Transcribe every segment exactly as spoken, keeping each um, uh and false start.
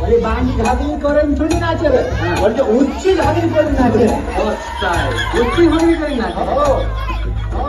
अरे बांधी घागरी करेन थोड़ी नाचे रे, और जो ऊंची घागरी करेन नाचे। अच्छा ऊंची घागरी करेन नाचे। हो हो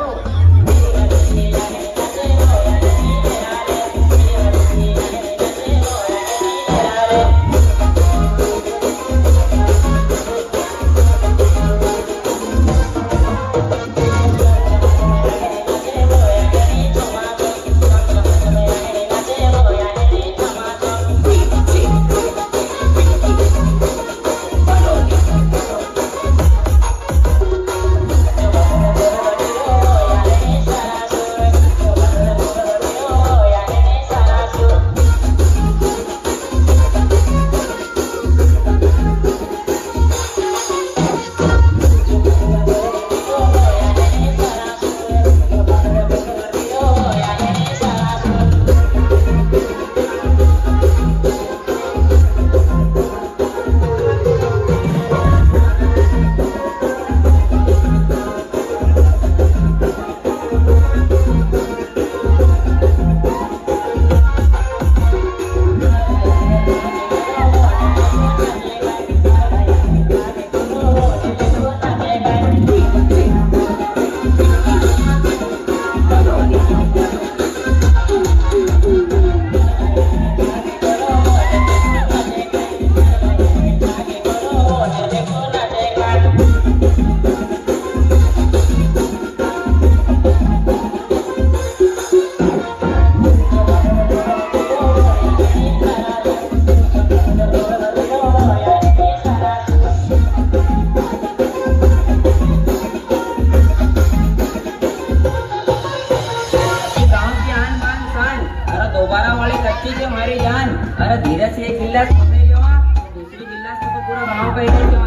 मारी जान। अरे धीरे से एक गिलास पकड़ लो, दूसरी गिलास तो पूरा गाँव का